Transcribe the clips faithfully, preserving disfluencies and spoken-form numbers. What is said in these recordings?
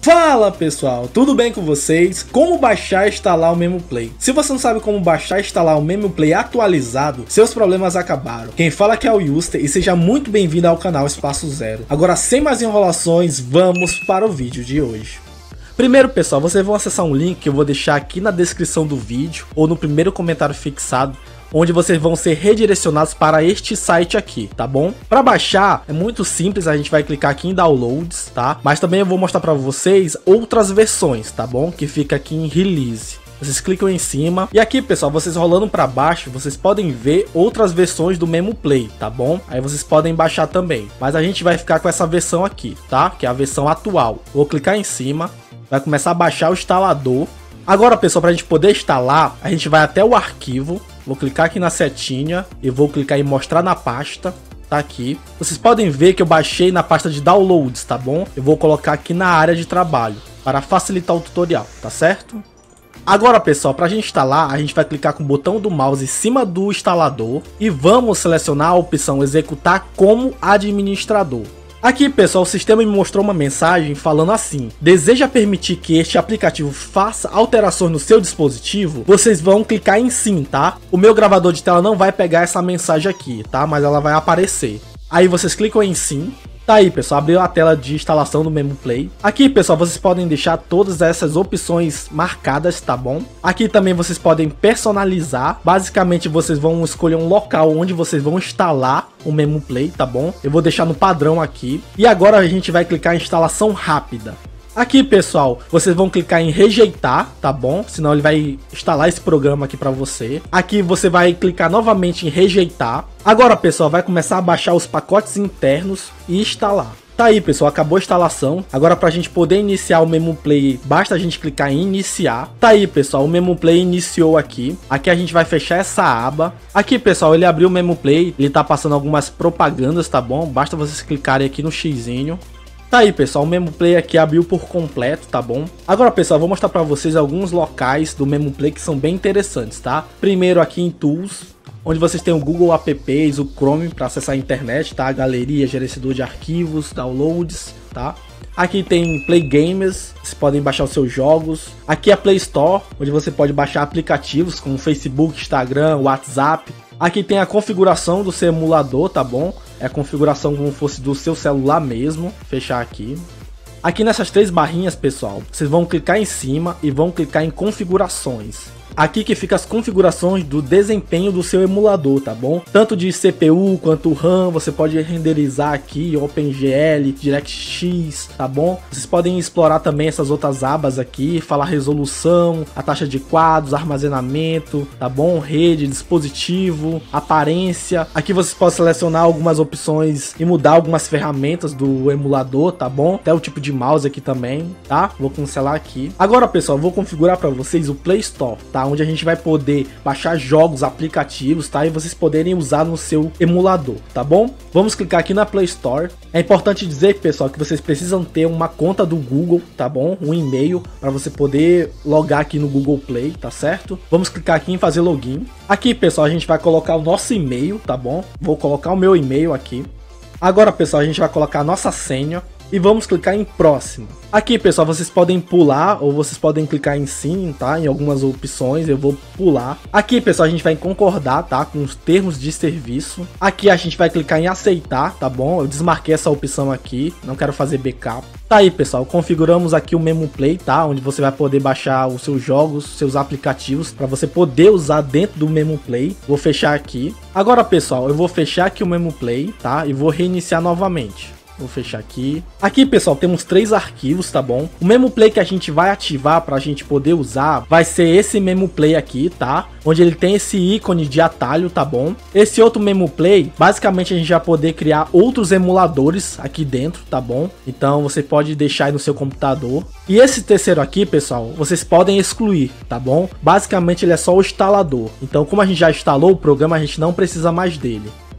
Fala pessoal, tudo bem com vocês? Como baixar e instalar o MemoPlay? Se você não sabe como baixar e instalar o MemoPlay atualizado, seus problemas acabaram. Quem fala aqui é o Yuster e seja muito bem-vindo ao canal Espaço Zero. Agora, sem mais enrolações, vamos para o vídeo de hoje. Primeiro pessoal, vocês vão acessar um link que eu vou deixar aqui na descrição do vídeo ou no primeiro comentário fixado, onde vocês vão ser redirecionados para este site aqui, tá bom? Para baixar é muito simples, a gente vai clicar aqui em Downloads, tá? Mas também eu vou mostrar para vocês outras versões, tá bom? Que fica aqui em Release. Vocês clicam em cima e aqui, pessoal, vocês rolando para baixo, vocês podem ver outras versões do MemoPlay, tá bom? Aí vocês podem baixar também, mas a gente vai ficar com essa versão aqui, tá? Que é a versão atual. Vou clicar em cima, vai começar a baixar o instalador. Agora, pessoal, para a gente poder instalar, a gente vai até o arquivo. Vou clicar aqui na setinha e vou clicar em mostrar na pasta. Tá aqui. Vocês podem ver que eu baixei na pasta de downloads, tá bom? Eu vou colocar aqui na área de trabalho para facilitar o tutorial, tá certo? Agora, pessoal, para a gente instalar, a gente vai clicar com o botão do mouse em cima do instalador e vamos selecionar a opção executar como administrador. Aqui, pessoal, o sistema me mostrou uma mensagem falando assim: deseja permitir que este aplicativo faça alterações no seu dispositivo? Vocês vão clicar em sim, tá? O meu gravador de tela não vai pegar essa mensagem aqui, tá? Mas ela vai aparecer. Aí vocês clicam em sim. Tá aí, pessoal, abriu a tela de instalação do MemoPlay. Aqui, pessoal, vocês podem deixar todas essas opções marcadas, tá bom? Aqui também vocês podem personalizar. Basicamente, vocês vão escolher um local onde vocês vão instalar o MemoPlay, tá bom? Eu vou deixar no padrão aqui. E agora a gente vai clicar em instalação rápida. Aqui, pessoal, vocês vão clicar em rejeitar, tá bom? Senão ele vai instalar esse programa aqui para você. Aqui você vai clicar novamente em rejeitar. Agora, pessoal, vai começar a baixar os pacotes internos e instalar. Tá aí, pessoal, acabou a instalação. Agora, para a gente poder iniciar o MemoPlay, basta a gente clicar em iniciar. Tá aí, pessoal, o MemoPlay iniciou aqui. Aqui a gente vai fechar essa aba. Aqui, pessoal, ele abriu o MemoPlay, ele tá passando algumas propagandas, tá bom? Basta vocês clicarem aqui no xizinho. Tá aí, pessoal, o MemoPlay aqui abriu por completo, tá bom? Agora, pessoal, vou mostrar para vocês alguns locais do MemoPlay que são bem interessantes, tá? Primeiro aqui em Tools, onde vocês têm o Google Apps, o Chrome para acessar a internet, tá? Galeria, gerenciador de arquivos, downloads, tá? Aqui tem Play Games, vocês podem baixar os seus jogos. Aqui é a Play Store, onde você pode baixar aplicativos como Facebook, Instagram, WhatsApp. Aqui tem a configuração do seu emulador, tá bom? É a configuração como fosse do seu celular mesmo. Fechar aqui. Aqui nessas três barrinhas, pessoal, vocês vão clicar em cima e vão clicar em configurações. Aqui que fica as configurações do desempenho do seu emulador, tá bom? Tanto de C P U quanto RAM, você pode renderizar aqui, OpenGL, DirectX, tá bom? Vocês podem explorar também essas outras abas aqui, falar resolução, a taxa de quadros, armazenamento, tá bom? Rede, dispositivo, aparência. Aqui vocês podem selecionar algumas opções e mudar algumas ferramentas do emulador, tá bom? Até o tipo de mouse aqui também, tá? Vou cancelar aqui. Agora, pessoal, vou configurar para vocês o Play Store, tá? Onde a gente vai poder baixar jogos, aplicativos, tá? E vocês poderem usar no seu emulador, tá bom? Vamos clicar aqui na Play Store. É importante dizer, pessoal, que vocês precisam ter uma conta do Google, tá bom? Um e-mail para você poder logar aqui no Google Play, tá certo? Vamos clicar aqui em fazer login. Aqui, pessoal, a gente vai colocar o nosso e-mail, tá bom? Vou colocar o meu e-mail aqui. Agora, pessoal, a gente vai colocar a nossa senha e vamos clicar em próximo. Aqui, pessoal, vocês podem pular ou vocês podem clicar em sim, tá? Em algumas opções, eu vou pular. Aqui, pessoal, a gente vai concordar, tá? Com os termos de serviço. Aqui a gente vai clicar em aceitar, tá bom? Eu desmarquei essa opção aqui, não quero fazer backup. Tá aí, pessoal, configuramos aqui o MemoPlay, tá? Onde você vai poder baixar os seus jogos, seus aplicativos, para você poder usar dentro do MemoPlay. Vou fechar aqui. Agora, pessoal, eu vou fechar aqui o MemoPlay, tá? E vou reiniciar novamente. Vou fechar aqui. Aqui, pessoal, temos três arquivos, tá bom? O MemoPlay que a gente vai ativar para a gente poder usar vai ser esse MemoPlay aqui, tá? Onde ele tem esse ícone de atalho, tá bom? Esse outro MemoPlay, basicamente a gente vai poder criar outros emuladores aqui dentro, tá bom? Então você pode deixar aí no seu computador. E esse terceiro aqui, pessoal, vocês podem excluir, tá bom? Basicamente ele é só o instalador. Então, como a gente já instalou o programa, a gente não precisa mais dele.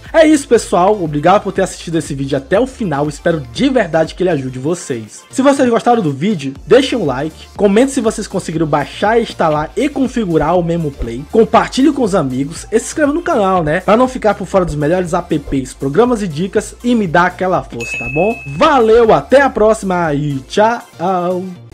É isso, pessoal, obrigado por ter assistido esse vídeo até o final, espero de verdade que ele ajude vocês. Se vocês gostaram do vídeo, deixem um like, comente se vocês conseguiram baixar, instalar e configurar o MemoPlay, compartilhe com os amigos e se inscreva no canal, né, para não ficar por fora dos melhores apps, programas e dicas e me dar aquela força, tá bom? Valeu, até a próxima e tchau!